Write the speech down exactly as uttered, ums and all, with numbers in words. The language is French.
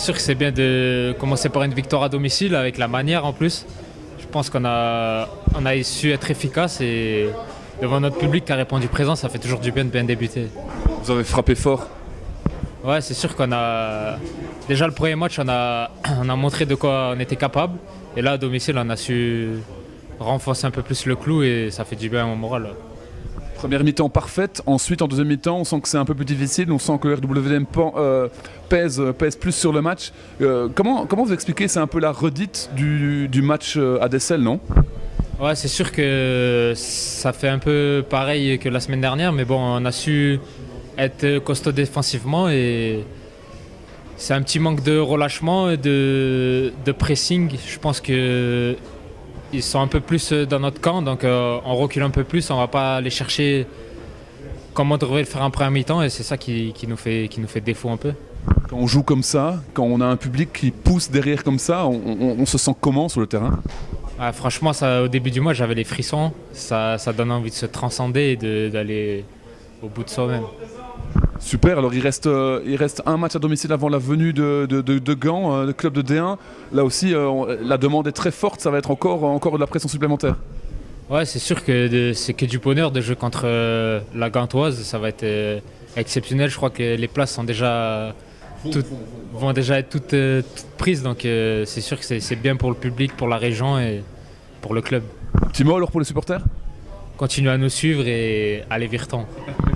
sûr que c'est bien de commencer par une victoire à domicile avec la manière en plus. Je pense qu'on a, on a su être efficace et devant notre public qui a répondu présent, ça fait toujours du bien de bien débuter. Vous avez frappé fort. Ouais, c'est sûr qu'on a... Déjà le premier match, on a, on a montré de quoi on était capable. Et là, à domicile, on a su renforcer un peu plus le clou et ça fait du bien à mon moral. Première mi-temps parfaite, ensuite en deuxième mi-temps on sent que c'est un peu plus difficile, on sent que R W M euh, pèse, pèse plus sur le match. Euh, comment, comment vous expliquez, c'est un peu la redite du, du match à Dessel, non? Ouais, c'est sûr que ça fait un peu pareil que la semaine dernière, mais bon, on a su être costaud défensivement et c'est un petit manque de relâchement et de, de pressing. Je pense que ils sont un peu plus dans notre camp, donc euh, on recule un peu plus, on va pas aller chercher comme on devrait le faire en première mi-temps et c'est ça qui, qui, nous fait, qui nous fait défaut un peu. Quand on joue comme ça, quand on a un public qui pousse derrière comme ça, on, on, on se sent comment sur le terrain? Ah, franchement, ça, au début du mois, j'avais les frissons, ça, ça donne envie de se transcender et d'aller au bout de soi-même. Super, alors il reste, euh, il reste un match à domicile avant la venue de, de, de, de Gand, euh, le club de D un. Là aussi, euh, on, la demande est très forte, ça va être encore, encore de la pression supplémentaire. Ouais, c'est sûr que c'est que du bonheur de jouer contre euh, la Gantoise, ça va être euh, exceptionnel. Je crois que les places sont déjà, toutes, vont déjà être toutes, euh, toutes prises, donc euh, c'est sûr que c'est bien pour le public, pour la région et pour le club. Un petit mot alors pour les supporters? Continuez à nous suivre et allez Virton.